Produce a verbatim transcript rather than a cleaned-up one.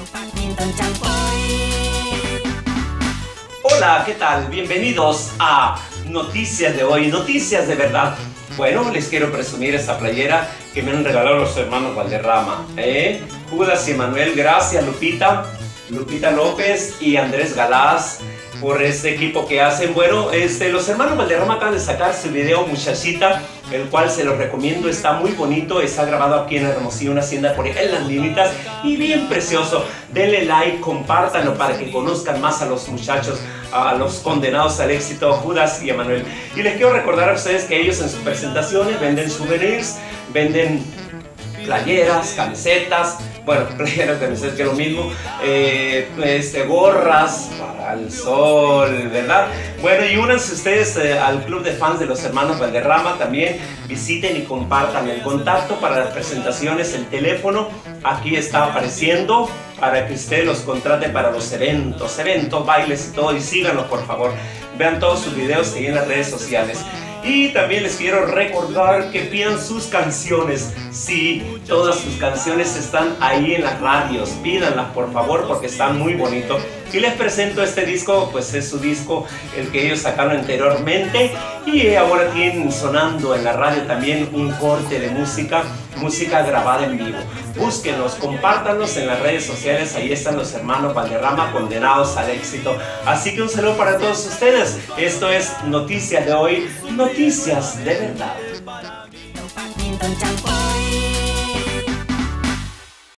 Hola, ¿qué tal? Bienvenidos a Noticias de hoy, noticias de verdad. Bueno, les quiero presumir esta playera que me han regalado los hermanos Valderrama. ¿eh? Judas y Emanuel, gracias Lupita, Lupita López y Andrés Galás por este equipo que hacen. Bueno, este, los hermanos Valderrama acaban de sacar su video Muchachita, el cual se los recomiendo, está muy bonito, está grabado aquí en Hermosillo, una hacienda por ahí en Las Limitas, y bien precioso. Denle like, compártanlo para que conozcan más a los muchachos, a los condenados al éxito, Judas y Emanuel. Y les quiero recordar a ustedes que ellos en sus presentaciones venden souvenirs, venden playeras, camisetas, bueno, playeras, camisetas, que es lo mismo, eh, este, gorras para el sol, ¿verdad? Bueno, y únanse ustedes eh, al club de fans de los hermanos Valderrama, también visiten y compartan el contacto para las presentaciones, el teléfono, aquí está apareciendo, para que usted los contrate para los eventos, eventos, bailes y todo, y síganlos por favor, vean todos sus videos ahí en las redes sociales. Y también les quiero recordar que pidan sus canciones. Sí, todas sus canciones están ahí en las radios. Pídanlas por favor porque están muy bonitos. Y les presento este disco, pues es su disco, el que ellos sacaron anteriormente. Y ahora tienen sonando en la radio también un corte de música, música grabada en vivo. Búsquenlos, compártanlos en las redes sociales. Ahí están los hermanos Valderrama, condenados al éxito. Así que un saludo para todos ustedes. Esto es Noticias de hoy, noticias de verdad.